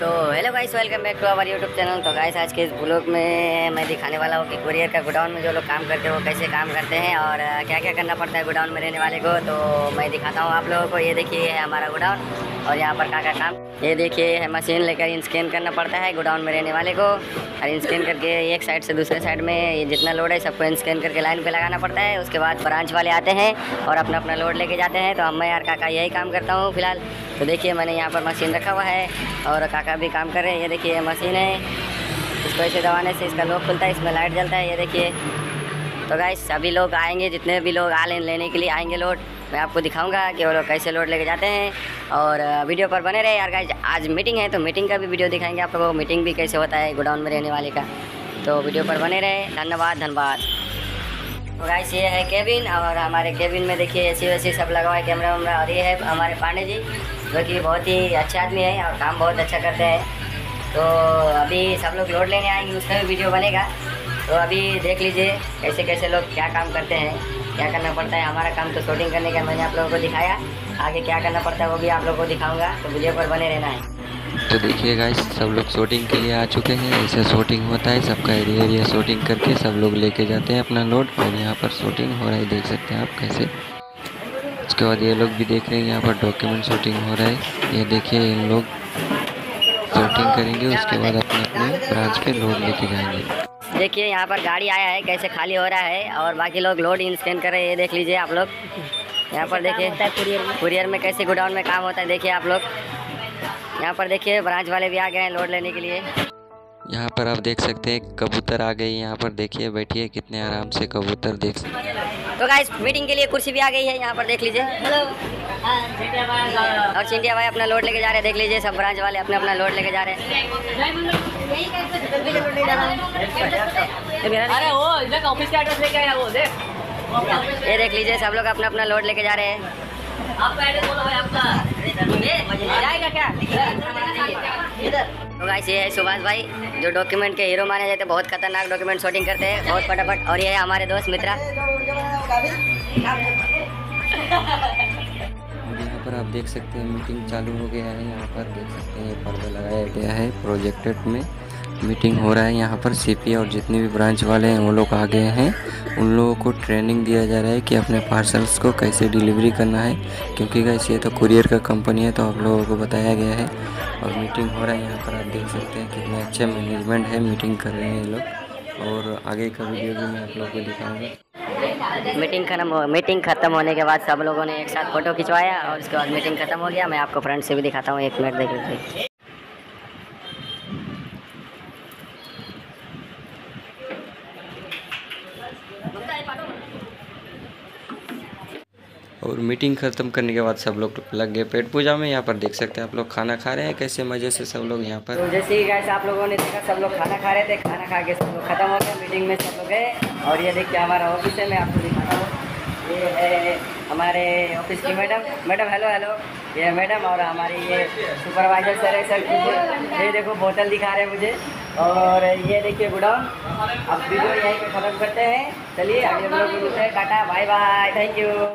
तो hello guys, welcome back to our YouTube channel. तो guys आज के इस ब्लॉग में मैं दिखाने वाला हूँ कि कुरियर का गोडाउन में जो लोग काम करते हैं वो कैसे काम करते हैं और क्या क्या करना पड़ता है गोडाउन में रहने वाले को। तो मैं दिखाता हूँ आप लोगों को। ये देखिए है हमारा गोडाउन और यहाँ पर क्या काम, ये देखिए है मशीन लेकर स्कैन करना पड़ता है गोडाउन में रहने वाले को। और स्कैन करके एक साइड से दूसरे साइड में ये जितना लोड है सबको स्कैन करके लाइन पे लगाना पड़ता है। उसके बाद ब्रांच वाले आते हैं और अपना अपना लोड लेके जाते हैं। तो मैं यार काका यही काम करता हूँ फिलहाल। तो देखिए मैंने यहाँ पर मशीन रखा हुआ है और काका भी काम कर रहे हैं। ये देखिए मशीन है, इसको ऐसे दबाने से इसका लॉक खुलता है, इसमें लाइट जलता है। ये देखिए। तो गाइस सभी लोग आएंगे, जितने भी लोग लेने के लिए आएंगे लोड, मैं आपको दिखाऊंगा कि वो लोग कैसे लोड लेके जाते हैं। और वीडियो पर बने रहे यार गाइस। आज मीटिंग है तो मीटिंग का भी वीडियो दिखाएंगे आप लोगों को, मीटिंग भी कैसे होता है गोडाउन में रहने वाले का। तो वीडियो पर बने रहे। धन्यवाद। तो गाइस ये है केबिन और हमारे केबिन में देखिए एसी वैसी सब लगा हुआ है, कैमरा वैमरा। और ये है हमारे पांडे जी जो कि बहुत ही अच्छे आदमी है और काम बहुत अच्छा करते हैं। तो अभी सब लोग लोड लेने आएंगे, उसका भी वीडियो बनेगा। तो अभी देख लीजिए कैसे कैसे लोग क्या काम करते हैं, क्या करना पड़ता है। हमारा काम तो शूटिंग करने का मैंने आप लोगों को दिखाया, आगे क्या करना पड़ता है वो भी आप लोगों को दिखाऊंगा। तो वीडियो पर बने रहना है। तो देखिए गाइस सब लोग शूटिंग के लिए आ चुके हैं। ऐसे शूटिंग होता है, सबका एरिया शूटिंग करके सब लोग लेके जाते हैं अपना लोड। और यहाँ पर शूटिंग हो रहा है, देख सकते हैं आप कैसे। उसके बाद ये लोग भी देख रहे हैं, यहाँ पर डॉक्यूमेंट शूटिंग हो रहा है। ये देखिए इन लोग शूटिंग करेंगे, उसके बाद अपने अपने ब्रांच पे लोड लेके जाएंगे। देखिए यहाँ पर गाड़ी आया है, कैसे खाली हो रहा है और बाकी लोग लोड स्कैन कर रहे हैं। ये देख लीजिए आप लोग। यहाँ पर देखिए कुरियर में कैसे गोडाउन में काम होता है, देखिए आप लोग। यहाँ पर देखिए ब्रांच वाले भी आ गए हैं लोड लेने के लिए। यहाँ पर आप देख सकते हैं कबूतर आ गए। यहाँ पर देखिए बैठिए कितने आराम से कबूतर देख सकते हैं। तो गाइस मीटिंग के लिए कुर्सी भी आ गई है, यहाँ पर देख लीजिए। और चिंटिया भाई अपना लोड लेके जा रहे हैं, देख लीजिए। सब ब्रांच वाले अपना अपना लोड लेके जा रहे हैं। अरे वो इधर ऑफिस का एड्रेस लेके आया वो देख। ये देख लीजिए सब लोग अपना अपना लोड लेके जा रहे हैं। आपका एड्रेस बोलो भाई आपका जाएगा क्या इधर। तो गाइस ये है सुभाष भाई जो डॉक्यूमेंट के हीरो माने जाते हैं, बहुत खतरनाक डॉक्यूमेंट शूटिंग करते हैं बहुत फटाफट। और ये है हमारे दोस्त मित्रा। और यहाँ पर आप देख सकते हैं मीटिंग चालू हो गया है। यहाँ पर देख सकते हैं ये पर्दा लगाया गया है, प्रोजेक्टेड में मीटिंग हो रहा है। यहाँ पर सीपी और जितने भी ब्रांच वाले हैं वो लोग आ गए हैं। उन लोगों को ट्रेनिंग दिया जा रहा है कि अपने पार्सल्स को कैसे डिलीवरी करना है, क्योंकि गाइस ये तो कुरियर का कंपनी है, तो आप लोगों को बताया गया है। और मीटिंग हो रहा है, यहाँ पर आप देख सकते हैं कितने अच्छे मैनेजमेंट है, मीटिंग कर रहे हैं ये लोग। और आगे का वीडियो भी मैं आप लोगों को दिखाऊंगा। मीटिंग खत्म होने के बाद सब लोगों ने एक साथ फोटो खिंचवाया और उसके बाद मीटिंग खत्म हो गया। मैं आपको फ्रंट से भी दिखाता हूँ, 1 मिनट देख लीजिए। और मीटिंग ख़त्म करने के बाद सब लोग लग गए पेट पूजा में। यहाँ पर देख सकते हैं आप लोग खाना खा रहे हैं कैसे मज़े से सब लोग यहाँ पर। तो जैसे ही गाइस आप लोगों ने देखा सब लोग खाना खा रहे थे, खाना खा के सब लोग खत्म हो गया, मीटिंग में सब लोग गए। और ये देखिए हमारा ऑफिस है, मैं आपको दिखाता हूँ। ये है हमारे ऑफिस की मैडम हेलो। ये मैडम और हमारी ये सुपरवाइजर सर है सर। ये देखो बोतल दिखा रहे हैं मुझे। और ये देखिए गोडाउन। अब वीडियो यहीं पे ख़त्म करते हैं। चलिए अगले ब्लॉग में मिलते हैं। Tata bye bye, thank you.